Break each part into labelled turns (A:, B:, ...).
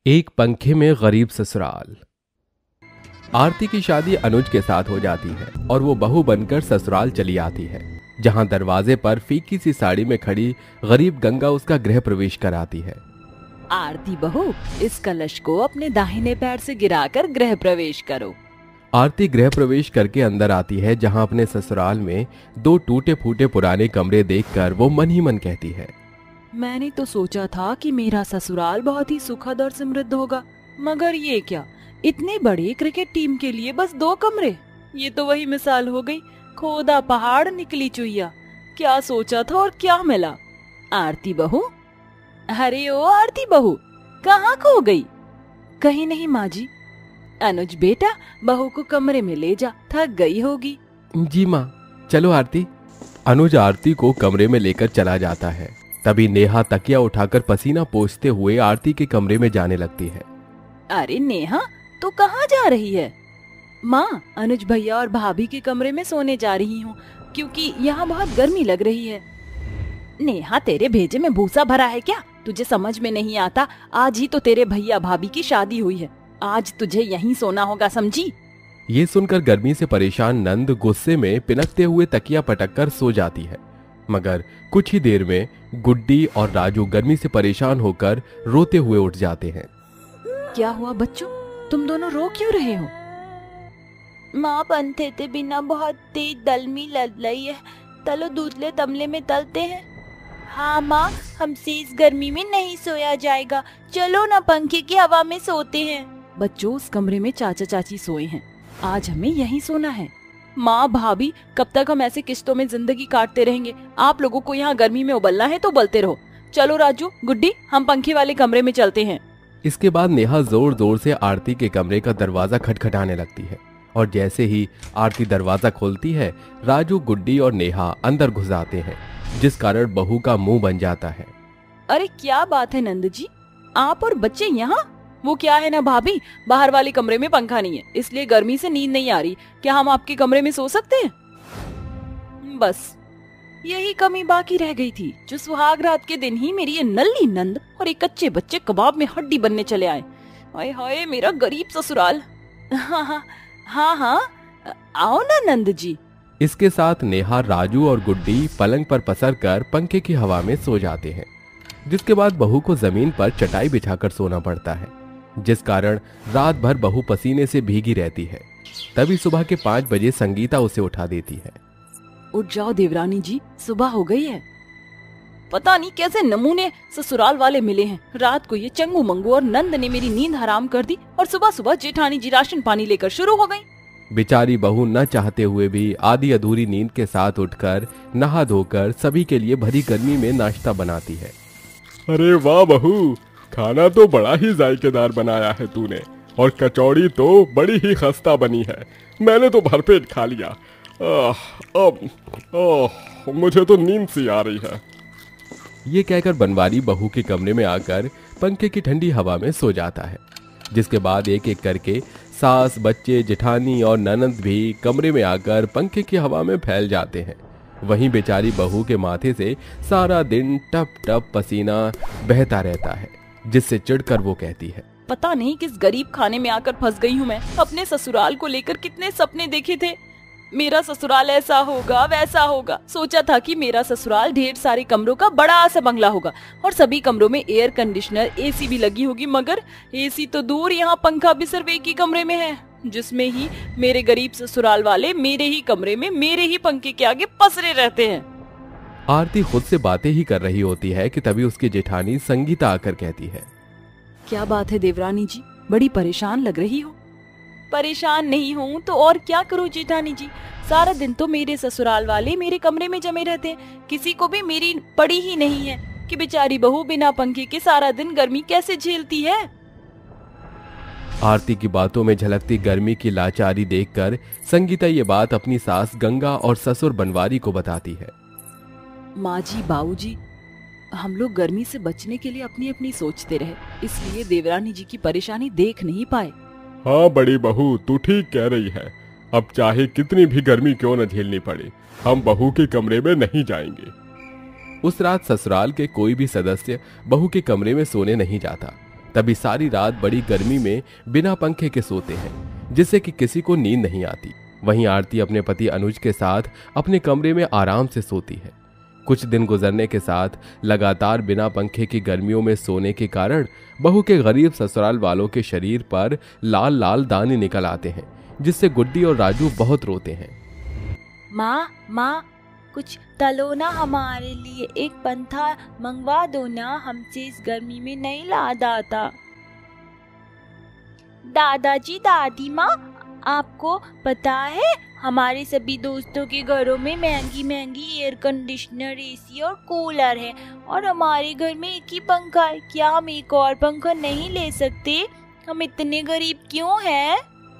A: एक पंखे में गरीब ससुराल। आरती की शादी अनुज के साथ हो जाती है और वो बहू बनकर ससुराल चली आती है, जहां दरवाजे पर फीकी सी साड़ी में खड़ी गरीब गंगा उसका गृह प्रवेश कराती है।
B: आरती बहू, इस कलश को अपने दाहिने पैर से गिराकर गृह प्रवेश करो।
A: आरती गृह प्रवेश करके अंदर आती है, जहां अपने ससुराल में दो टूटे फूटे पुराने कमरे देखकर वो मन ही मन कहती है,
B: मैंने तो सोचा था कि मेरा ससुराल बहुत ही सुखद और समृद्ध होगा, मगर ये क्या, इतने बड़े क्रिकेट टीम के लिए बस 2 कमरे। ये तो वही मिसाल हो गई, खोदा पहाड़ निकली चुईया। क्या सोचा था और क्या मिला। आरती बहू, अरे ओ आरती बहू, कहाँ खो गई? कहीं नहीं माँ जी। अनुज बेटा, बहू को कमरे में ले जा, थक गई होगी।
A: जी माँ, चलो आरती। अनुज आरती को कमरे में लेकर चला जाता है। तभी नेहा तकिया उठाकर पसीना पोंछते हुए आरती के कमरे में जाने लगती है।
B: अरे नेहा, तो कहाँ जा रही है? माँ, अनुज भैया और भाभी के कमरे में सोने जा रही हूँ, क्योंकि यहाँ बहुत गर्मी लग रही है। नेहा, तेरे भेजे में भूसा भरा है क्या? तुझे समझ में नहीं आता? आज ही तो तेरे भैया भाभी की शादी हुई है, आज तुझे यहीं सोना होगा, समझी?
A: ये सुनकर गर्मी से परेशान नंद गुस्से में पिनकते हुए तकिया पटककर सो जाती है, मगर कुछ ही देर में गुड्डी और राजू गर्मी से परेशान होकर रोते हुए उठ जाते हैं।
B: क्या हुआ बच्चों, तुम दोनों रो क्यों रहे हो?
C: माँ, पंथे ते बिना बहुत तेज दलमी लग रही है, तलो दूधले तमले में तलते हैं। हाँ माँ, हमसे इस गर्मी में नहीं सोया जाएगा, चलो ना पंखे की हवा में सोते हैं।
B: बच्चों, उस कमरे में चाचा चाची सोए हैं, आज हमें यहीं सोना है। माँ भाभी, कब तक हम ऐसे किश्तों में जिंदगी काटते रहेंगे? आप लोगों को यहाँ गर्मी में उबलना है तो उबलते रहो। चलो राजू, गुड्डी, हम पंखे वाले कमरे में चलते हैं।
A: इसके बाद नेहा जोर जोर से आरती के कमरे का दरवाजा खटखटाने लगती है, और जैसे ही आरती दरवाजा खोलती है, राजू, गुड्डी और नेहा अंदर घुस आते हैं, जिस कारण बहू का मुंह बन जाता है।
B: अरे क्या बात है नंद जी, आप और बच्चे यहाँ? वो क्या है ना भाभी, बाहर वाले कमरे में पंखा नहीं है, इसलिए गर्मी से नींद नहीं आ रही। क्या हम आपके कमरे में सो सकते हैं? बस यही कमी बाकी रह गई थी, जो सुहाग रात के दिन ही मेरी ये नल्ली नंद और एक कच्चे बच्चे कबाब में हड्डी बनने चले आए। हाय हाय, मेरा गरीब ससुराल। हाँ हाँ हाँ हाँ, आओ ना नंद जी।
A: इसके साथ नेहा, राजू और गुड्डी पलंग पर पसरकर पंखे की हवा में सो जाते हैं, जिसके बाद बहू को जमीन पर चटाई बिछाकर सोना पड़ता है, जिस कारण रात भर बहू पसीने से भीगी रहती है। तभी सुबह के 5 बजे संगीता उसे उठा देती है।
B: उठ जाओ देवरानी जी, सुबह हो गई है। पता नहीं कैसे नमूने ससुराल वाले मिले हैं, रात को ये चंगू मंगू और नंद ने मेरी नींद हराम कर दी, और सुबह सुबह जेठानी जी राशन पानी लेकर शुरू हो गई।
A: बेचारी बहू न चाहते हुए भी आधी अधूरी नींद के साथ उठकर नहा धोकर सभी के लिए भरी गर्मी में नाश्ता बनाती है।
D: अरे वाह बहू, खाना तो बड़ा ही जायकेदार बनाया है तूने, और कचौड़ी तो बड़ी ही खस्ता बनी है। मैंने तो भरपेट खा लिया। अब मुझे तो नींद सी आ रही है।
A: ये कहकर बनवारी बहू के कमरे में आकर पंखे की ठंडी हवा में सो जाता है, जिसके बाद एक एक करके सास, बच्चे, जेठानी और ननद भी कमरे में आकर पंखे की हवा में फैल जाते हैं। वहीं बेचारी बहू के माथे से सारा दिन टप टप पसीना बहता रहता है, जिससे चिढ़कर वो कहती है,
B: पता नहीं किस गरीब खाने में आकर फंस गई हूँ मैं। अपने ससुराल को लेकर कितने सपने देखे थे, मेरा ससुराल ऐसा होगा वैसा होगा। सोचा था कि मेरा ससुराल ढेर सारे कमरों का बड़ा सा बंगला होगा, और सभी कमरों में एयर कंडीशनर, एसी भी लगी होगी, मगर एसी तो दूर, यहाँ पंखा भी सिर्फ एक ही कमरे में है, जिसमें ही मेरे गरीब ससुराल वाले मेरे ही कमरे में मेरे ही पंखे के आगे पसरे रहते हैं।
A: आरती खुद से बातें ही कर रही होती है कि तभी उसकी जेठानी संगीता आकर कहती है,
B: क्या बात है देवरानी जी, बड़ी परेशान लग रही हो? परेशान नहीं हूँ तो और क्या करूँ जेठानी जी, सारा दिन तो मेरे ससुराल वाले मेरे कमरे में जमे रहते हैं, किसी को भी मेरी पड़ी ही नहीं है कि बेचारी बहू बिना पंखे के सारा दिन गर्मी कैसे झेलती है।
A: आरती की बातों में झलकती गर्मी की लाचारी देखकर संगीता ये बात अपनी सास गंगा और ससुर बनवारी को बताती है।
B: माँ जी, बाऊ जी, हम लोग गर्मी से बचने के लिए अपनी अपनी सोचते रहे, इसलिए देवरानी जी की परेशानी देख नहीं पाए।
D: हाँ बड़ी बहू, तू ठीक कह रही है। अब चाहे कितनी भी गर्मी क्यों न झेलनी पड़े, हम बहू के कमरे में नहीं जाएंगे।
A: उस रात ससुराल के कोई भी सदस्य बहू के कमरे में सोने नहीं जाता, तभी सारी रात बड़ी गर्मी में बिना पंखे के सोते हैं, जिससे कि किसी को नींद नहीं आती। वहीं आरती अपने पति अनुज के साथ अपने कमरे में आराम से सोती है। कुछ दिन गुजरने के साथ लगातार बिना पंखे की गर्मियों में सोने के कारण बहू के गरीब ससुराल वालों के शरीर पर लाल लाल दाने निकल आते हैं, जिससे गुड्डी और राजू बहुत रोते हैं।
C: माँ कुछ तलो ना, हमारे लिए एक पंखा मंगवा दो ना, हमसे इस गर्मी में नहीं लाद आता। दादाजी दादी माँ, आपको पता है हमारे सभी दोस्तों के घरों में महंगी महंगी एयर कंडीशनर, एसी और कूलर है और हमारे घर में एक ही पंखा है। क्या हम एक और पंखा नहीं ले सकते? हम इतने गरीब क्यों हैं?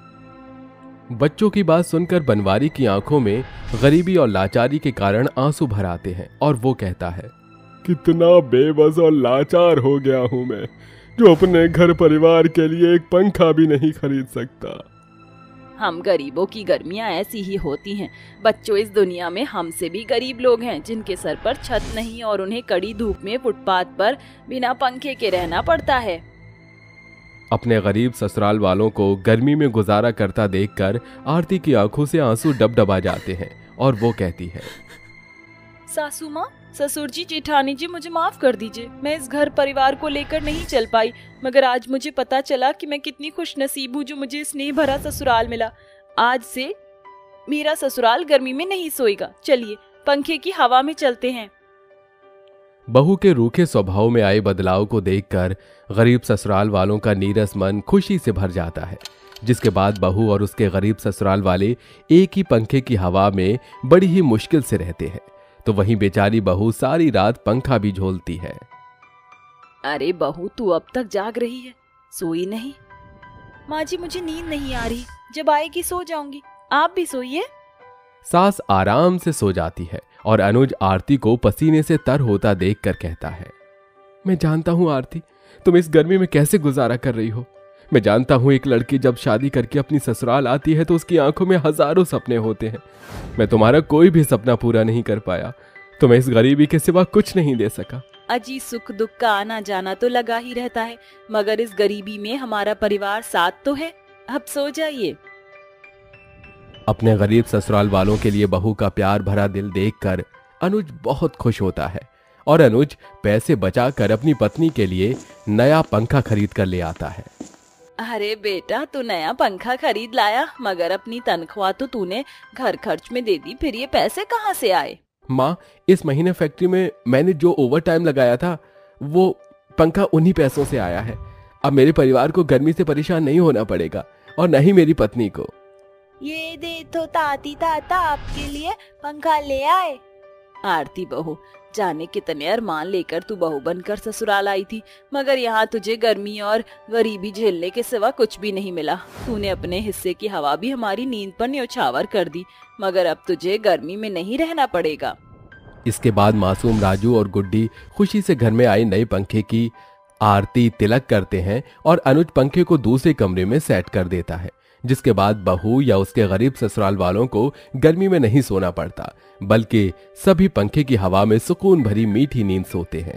A: बच्चों की बात सुनकर बनवारी की आंखों में गरीबी और लाचारी के कारण आंसू भर आते हैं और वो कहता है,
D: कितना बेबस और लाचार हो गया हूँ मैं, जो अपने घर परिवार के लिए एक पंखा भी नहीं खरीद सकता।
B: हम गरीबों की गर्मियां ऐसी ही होती हैं। बच्चों, इस दुनिया में हमसे भी गरीब लोग हैं जिनके सर पर छत नहीं और उन्हें कड़ी धूप में फुटपाथ पर बिना पंखे के रहना पड़ता है।
A: अपने गरीब ससुराल वालों को गर्मी में गुजारा करता देखकर आरती की आंखों से आंसू डबडबा जाते हैं और वो कहती है,
B: सासू माँ, ससुर जी, जेठानी जी, मुझे माफ कर दीजिए। मैं इस घर परिवार को लेकर नहीं चल पाई, मगर आज मुझे पता चला कि मैं कितनी खुश नसीब हूँ जो मुझे स्नेह भरा ससुराल मिला। आज से मेरा ससुराल गर्मी में नहीं सोएगा। चलिए पंखे की हवा में चलते हैं।
A: बहू के रूखे स्वभाव में आए बदलाव को देखकर गरीब ससुराल वालों का नीरस मन खुशी से भर जाता है, जिसके बाद बहू और उसके गरीब ससुराल वाले एक ही पंखे की हवा में बड़ी ही मुश्किल से रहते हैं। तो वहीं बेचारी बहू सारी रात पंखा भी झोलती है।
B: अरे बहू, तू अब तक जाग रही है, सोई नहीं? माँ जी, मुझे नींद नहीं आ रही, जब आएगी सो जाऊंगी। आप भी सोइए।
A: सास आराम से सो जाती है और अनुज आरती को पसीने से तर होता देखकर कहता है, मैं जानता हूँ आरती, तुम इस गर्मी में कैसे गुजारा कर रही हो। मैं जानता हूँ एक लड़की जब शादी करके अपनी ससुराल आती है तो उसकी आंखों में हजारों सपने होते हैं। मैं तुम्हारा कोई भी सपना पूरा नहीं कर पाया, तुम्हें इस गरीबी के सिवा कुछ नहीं दे सका।
B: अजी, सुख दुख का आना जाना तो लगा ही रहता है, मगर इस गरीबी में हमारा परिवार साथ तो है। अब सो जाइए।
A: अपने गरीब ससुराल वालों के लिए बहू का प्यार भरा दिल देखकर अनुज बहुत खुश होता है और अनुज पैसे बचाकर अपनी पत्नी के लिए नया पंखा खरीद कर ले आता है।
B: अरे बेटा, तू नया पंखा खरीद लाया, मगर अपनी तनख्वाह तो तूने घर खर्च में दे दी, फिर ये पैसे कहाँ से आए?
A: माँ, इस महीने फैक्ट्री में मैंने जो ओवर टाइम लगाया था वो पंखा उन्हीं पैसों से आया है। अब मेरे परिवार को गर्मी से परेशान नहीं होना पड़ेगा और न ही मेरी पत्नी को।
C: ये दे तो ताती ताता आपके लिए पंखा ले आए।
B: आरती बहू, जाने कितने अरमान लेकर तू बहू बनकर ससुराल आई थी, मगर यहाँ तुझे गर्मी और गरीबी झेलने के सिवा कुछ भी नहीं मिला। तूने अपने हिस्से की हवा भी हमारी नींद पर न्यौछावर कर दी, मगर अब तुझे गर्मी में नहीं रहना पड़ेगा।
A: इसके बाद मासूम राजू और गुड्डी खुशी से घर में आए नए पंखे की आरती तिलक करते हैं और अनुज पंखे को दूसरे कमरे में सेट कर देता है, जिसके बाद बहू या उसके गरीब ससुराल वालों को गर्मी में नहीं सोना पड़ता, बल्कि सभी पंखे की हवा में सुकून भरी मीठी नींद सोते हैं।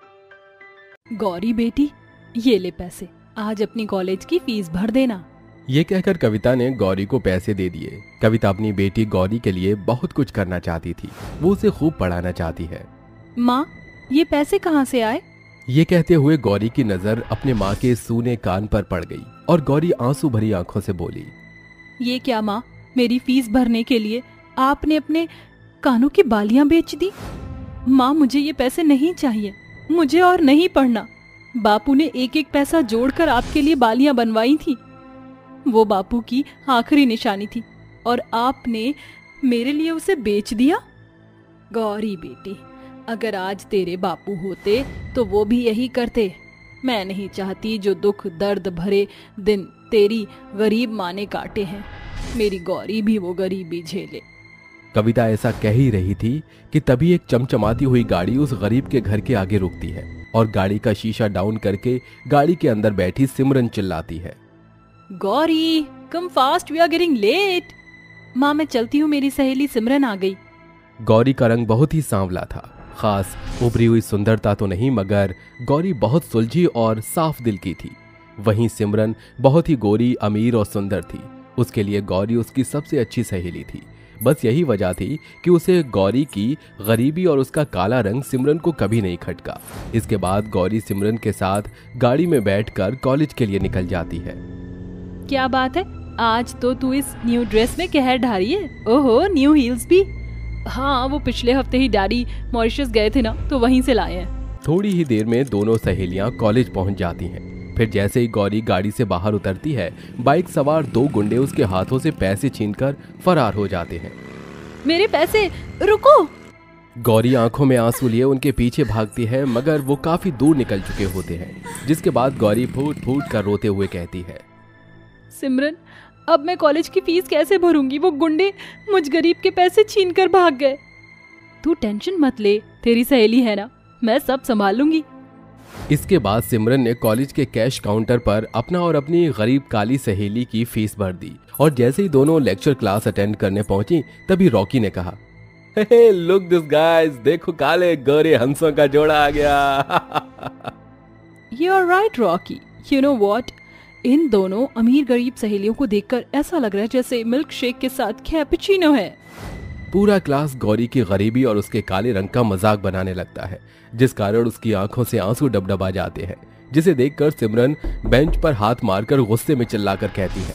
B: गौरी बेटी, ये ले पैसे, आज अपनी कॉलेज की फीस भर देना।
A: ये कहकर कविता ने गौरी को पैसे दे दिए। कविता अपनी बेटी गौरी के लिए बहुत कुछ करना चाहती थी, वो उसे खूब पढ़ाना चाहती है।
B: माँ, ये पैसे कहाँ से आए?
A: ये कहते हुए गौरी की नजर अपने माँ के सूने कान पर पड़ गई और गौरी आंसू भरी आंखों से बोली,
B: ये क्या माँ, मेरी फीस भरने के लिए आपने अपने कानों की बालियां बेच दी? माँ, मुझे ये पैसे नहीं चाहिए, मुझे और नहीं पढ़ना। बापू ने एक एक पैसा जोड़कर आपके लिए बालियां बनवाई थी, वो बापू की आखिरी निशानी थी और आपने मेरे लिए उसे बेच दिया। गौरी बेटी, अगर आज तेरे बापू होते तो वो भी यही करते। मैं नहीं चाहती जो दुख दर्द भरे दिन तेरी गरीब माँ ने काटे हैं, मेरी गौरी भी वो गरीबी झेले।
A: कविता ऐसा कह ही रही थी कि तभी एक चमचमाती हुई गाड़ी उस गरीब के घर के आगे रुकती है और गाड़ी का शीशा डाउन करके गाड़ी के अंदर बैठी सिमरन चिल्लाती है,
B: Gauri, come fast, we are getting late. माँ, मैं चलती हूँ, मेरी सहेली सिमरन आ गई।
A: गौरी का रंग बहुत ही सांवला था खास उभरी हुई सुंदरता तो नहीं, मगर गौरी बहुत सुलझी और साफ दिल की थी। वहीं सिमरन बहुत ही गोरी, अमीर और सुंदर थी। उसके लिए गौरी उसकी सबसे अच्छी सहेली थी। बस यही वजह थी कि उसे गौरी की गरीबी और उसका काला रंग सिमरन को कभी नहीं खटका। इसके बाद गौरी सिमरन के साथ गाड़ी में बैठकर कॉलेज के लिए निकल जाती है।
B: क्या बात है, आज तो तू इस न्यू ड्रेस में कहर ढा रही है। ओहो, न्यू हील्स भी। हाँ, वो पिछले हफ्ते ही डैडी मॉरिशस गए थे ना, तो वहीं से लाए हैं।
A: थोड़ी ही देर में दोनों सहेलियां कॉलेज पहुंच जाती हैं। फिर जैसे ही गौरी गाड़ी से बाहर उतरती है, बाइक सवार 2 गुंडे उसके हाथों से पैसे छीनकर फरार हो जाते हैं।
B: मेरे पैसे, रुको।
A: गौरी आंखों में आंसू लिए उनके पीछे भागती है, मगर वो काफी दूर निकल चुके होते हैं। जिसके बाद गौरी फूट फूट कर रोते हुए कहती है,
B: सिमरन, अब मैं कॉलेज की फीस कैसे भरूंगी? वो गुंडे मुझ गरीब के पैसे छीनकर भाग गए। तू टेंशन मत ले, तेरी सहेली है ना, मैं सब संभाल लूंगी।
A: इसके बाद सिमरन ने कॉलेज के कैश काउंटर पर अपना और अपनी गरीब काली सहेली की फीस भर दी। और जैसे ही दोनों लेक्चर क्लास अटेंड करने पहुंची, तभी रॉकी ने कहा, हे लुक दिस गाइस, देखो काले गोरे हंसों का जोड़ा आ गया।
B: You are right Rocky, you know what, इन दोनों अमीर गरीब सहेलियों को देखकर ऐसा लग रहा है जैसे मिल्क शेक के साथ कैपुचिनो है।
A: पूरा क्लास गौरी की गरीबी और उसके काले रंग का मजाक बनाने लगता है, जिस कारण उसकी आंखों से आंसू डबडबा जाते हैं। जिसे देखकर सिमरन बेंच पर हाथ मारकर गुस्से में चिल्लाकर कहती है,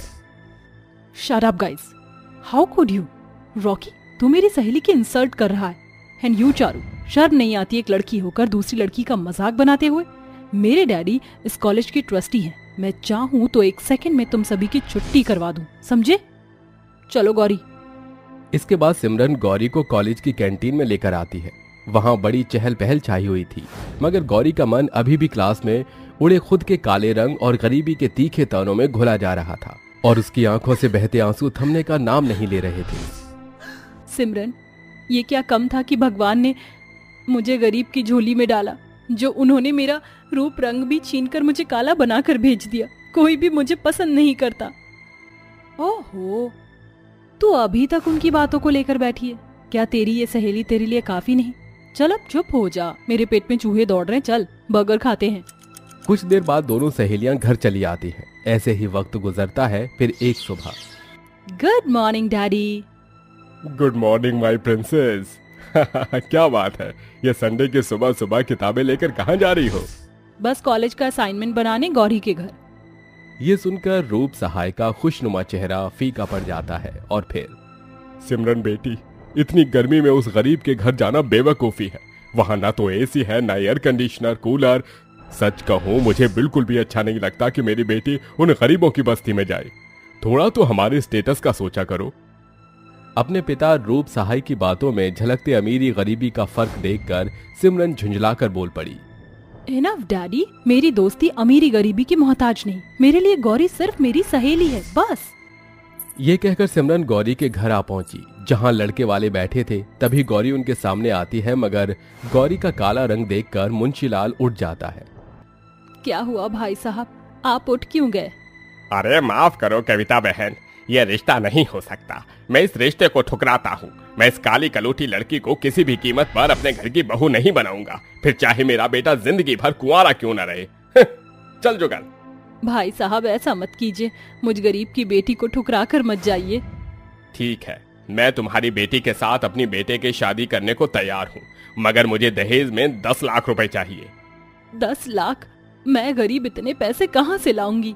B: shut up guys, how could you? Rocky, तू मेरी सहेली की इंसल्ट कर रहा है। एंड यू चारू, शर्म नहीं आती एक लड़की होकर दूसरी लड़की का मजाक बनाते हुए? मेरे डैडी इस कॉलेज की ट्रस्टी हैं। मैं चाहूं तो 1 सेकंड में तुम सभी की छुट्टी करवा दूं, समझे? चलो गौरी।
A: इसके बाद सिमरन गौरी को कॉलेज की कैंटीन में लेकर आती है। वहां बड़ी चहल पहल छाई हुई थी, मगर गौरी का मन अभी भी क्लास में उड़े खुद के काले रंग और गरीबी के तीखे तानों में घुला जा रहा था और उसकी आंखों से बहते आंसू थमने का नाम नहीं ले रहे थे।
B: सिमरन, ये क्या कम था कि भगवान ने मुझे गरीब की झोली में डाला, जो उन्होंने मेरा रूप रंग भी छीनकर मुझे काला बनाकर भेज दिया। कोई भी मुझे पसंद नहीं करता। ओहो, तू अभी तक उनकी बातों को लेकर बैठी है। क्या तेरी ये सहेली तेरे लिए काफी नहीं? चल अब चुप हो जा, मेरे पेट में चूहे दौड़ रहे हैं, चल बर्गर खाते हैं।
A: कुछ देर बाद दोनों सहेलियां घर चली आती हैं। ऐसे ही वक्त गुजरता है। फिर एक सुबह,
B: good morning daddy.
D: Good morning my princess. क्या बात है, ये संडे की सुबह सुबह किताबें लेकर कहाँ जा रही हो?
B: बस कॉलेज का असाइनमेंट बनाने गौरी के घर।
A: ये सुनकर रूप सहाय का खुशनुमा चेहरा फीका पड़ जाता है और फिर,
D: सिमरन बेटी, इतनी गर्मी में उस गरीब के घर जाना बेवकूफी है। वहां ना तो एसी है, ना एयर कंडीशनर, कूलर। सच कहूं, मुझे बिल्कुल भी अच्छा नहीं लगता कि मेरी बेटी उन गरीबों की बस्ती में जाए। थोड़ा तो हमारे स्टेटस का सोचा करो।
A: अपने पिता रूप सहाय की बातों में झलकते अमीरी गरीबी का फर्क देखकर सिमरन झुंझलाकर बोल पड़ी,
B: इनफ डैडी, मेरी दोस्ती अमीरी गरीबी की मोहताज नहीं। मेरे लिए गौरी सिर्फ मेरी सहेली है, बस।
A: ये कहकर सिमरन गौरी के घर आ पहुंची, जहां लड़के वाले बैठे थे। तभी गौरी उनके सामने आती है, मगर गौरी का काला रंग देखकर मुंशीलाल उठ जाता है।
B: क्या हुआ भाई साहब, आप उठ क्यों गए?
D: अरे माफ करो कविता बहन, यह रिश्ता नहीं हो सकता। मैं इस रिश्ते को ठुकराता हूँ। मैं इस काली कलूटी लड़की को किसी भी कीमत पर अपने घर की बहू नहीं बनाऊंगा, फिर चाहे मेरा बेटा जिंदगी भर कुंवारा क्यों न रहे। चल जुगल।
B: भाई साहब ऐसा मत कीजिए, मुझ गरीब की बेटी को ठुकरा कर मत जाइए।
D: ठीक है, मैं तुम्हारी बेटी के साथ अपनी बेटे की शादी करने को तैयार हूँ, मगर मुझे दहेज में 10 लाख रुपए चाहिए।
B: 10 लाख? मैं गरीब इतने पैसे कहाँ से लाऊंगी?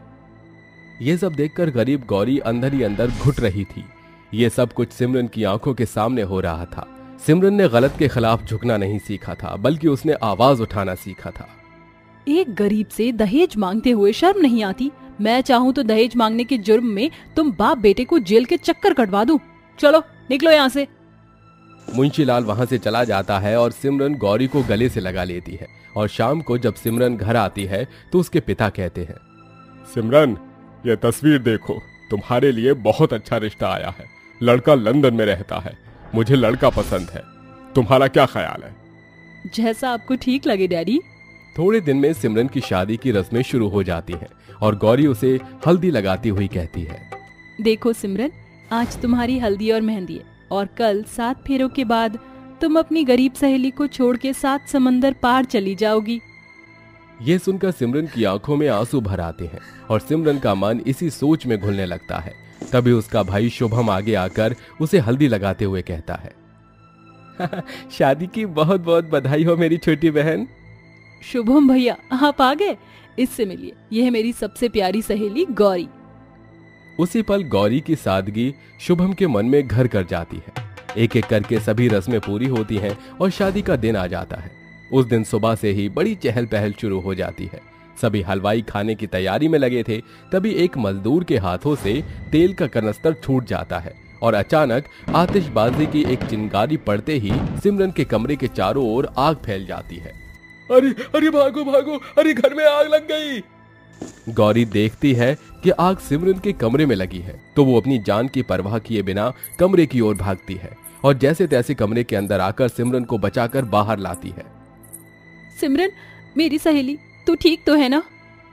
A: ये सब देखकर गरीब गौरी अंदर ही अंदर घुट रही थी। ये सब कुछ सिमरन की आंखों के सामने हो रहा था। सिमरन ने गलत के खिलाफ झुकना नहीं सीखा था, बल्कि उसने आवाज उठाना सीखा था।
B: एक गरीब से दहेज मांगते हुए शर्म नहीं आती? मैं चाहूँ तो दहेज मांगने के जुर्म में तुम बाप बेटे को जेल के चक्कर कटवा दूं। चलो निकलो यहाँ से।
A: मुंशीलाल वहां से चला जाता है और सिमरन गौरी को गले से लगा लेती है। और शाम को जब सिमरन घर आती है तो उसके पिता कहते हैं,
D: सिमरन, ये तस्वीर देखो, तुम्हारे लिए बहुत अच्छा रिश्ता आया है। लड़का लंदन में रहता है, मुझे लड़का पसंद है। तुम्हारा क्या ख्याल है?
B: जैसा आपको ठीक लगे डैडी।
A: थोड़े दिन में सिमरन की शादी की रस्में शुरू हो जाती हैं और गौरी उसे हल्दी लगाती हुई कहती है,
B: देखो सिमरन, आज तुम्हारी हल्दी और मेहंदी है और कल 7 फेरों के बाद तुम अपनी गरीब सहेली को छोड़ के 7 समंदर पार चली जाओगी।
A: ये सुनकर सिमरन की आंखों में आंसू भर आते हैं और सिमरन का मन इसी सोच में घुलने लगता है। तभी उसका भाई शुभम आगे आकर उसे हल्दी लगाते हुए कहता है, शादी की बहुत बहुत बधाई हो मेरी छोटी बहन।
B: शुभम भैया आप आ गए, इससे मिलिए, यह है मेरी सबसे प्यारी सहेली गौरी।
A: उसी पल गौरी की सादगी शुभम के मन में घर कर जाती है। एक एक करके सभी रस्में पूरी होती हैं और शादी का दिन आ जाता है। उस दिन सुबह से ही बड़ी चहल पहल शुरू हो जाती है। सभी हलवाई खाने की तैयारी में लगे थे। तभी एक मजदूर के हाथों से तेल का कनस्तर छूट जाता है और अचानक आतिशबाजी की एक चिंगारी पड़ते ही सिमरन के कमरे के चारों ओर आग फैल जाती है।
D: अरे अरे भागो भागो, अरे घर में आग लग गई।
A: गौरी देखती है कि आग सिमरन के कमरे में लगी है तो वो अपनी जान की परवाह किए बिना कमरे की ओर भागती है और जैसे तैसे कमरे के अंदर आकर सिमरन को बचाकर बाहर लाती है।
B: सिमरन मेरी सहेली, तू ठीक तो है ना?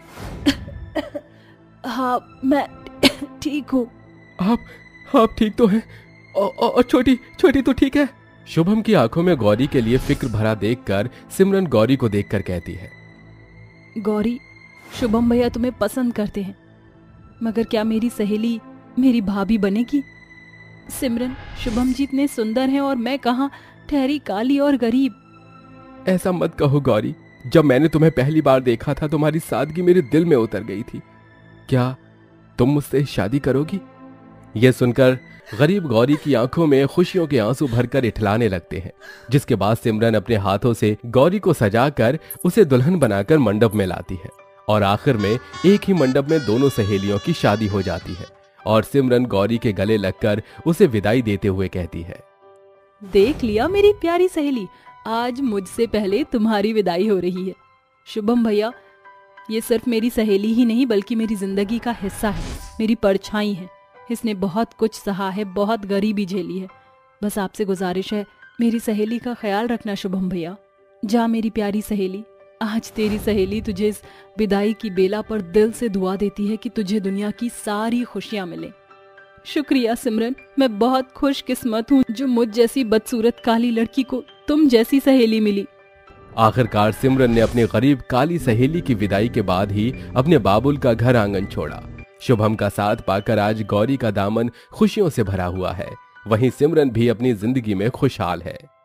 C: हाँ मैं ठीक हूँ।
A: आप ठीक तो हैं? और छोटी तो ठीक है? शुभम की आंखों में गौरी के लिए फिक्र भरा देखकर सिमरन गौरी को देखकर कहती है,
B: गौरी, शुभम भैया तुम्हें पसंद करते हैं, मगर क्या मेरी सहेली मेरी भाभी बनेगी? सिमरन, शुभम जी इतने सुंदर हैं और मैं कहाँ, ठहरी काली और गरीब।
A: ऐसा मत कहो गौरी, जब मैंने तुम्हें पहली बार देखा था तुम्हारी सादगी मेरे दिल में उतर गई थी। क्या तुम मुझसे शादी करोगी? यह सुनकर गरीब गौरी की आंखों में खुशियों के आंसू भरकर इठलाने लगते हैं। जिसके बाद सिमरन अपने हाथों से गौरी को सजाकर उसे दुल्हन बनाकर मंडप में लाती है और आखिर में एक ही मंडप में दोनों सहेलियों की शादी हो जाती है और सिमरन गौरी के गले लगकर उसे विदाई देते हुए कहती है,
B: देख लिया मेरी प्यारी सहेली, आज मुझसे पहले तुम्हारी विदाई हो रही है। शुभम भैया, ये सिर्फ मेरी सहेली ही नहीं बल्कि मेरी जिंदगी का हिस्सा है, मेरी परछाई है। इसने बहुत कुछ सहा है, बहुत गरीबी झेली है। बस आपसे गुजारिश है, मेरी सहेली का ख्याल रखना शुभम भैया। जा मेरी प्यारी सहेली, आज तेरी सहेली तुझे इस विदाई की बेला पर दिल से दुआ देती है कि तुझे दुनिया की सारी खुशियां मिले। शुक्रिया सिमरन, मैं बहुत खुशकिस्मत हूँ जो मुझ जैसी बदसूरत काली लड़की को तुम जैसी सहेली मिली।
A: आखिरकार सिमरन ने अपनी गरीब काली सहेली की विदाई के बाद ही अपने बाबुल का घर आंगन छोड़ा। शुभम का साथ पाकर आज गौरी का दामन खुशियों से भरा हुआ है। वहीं सिमरन भी अपनी जिंदगी में खुशहाल है।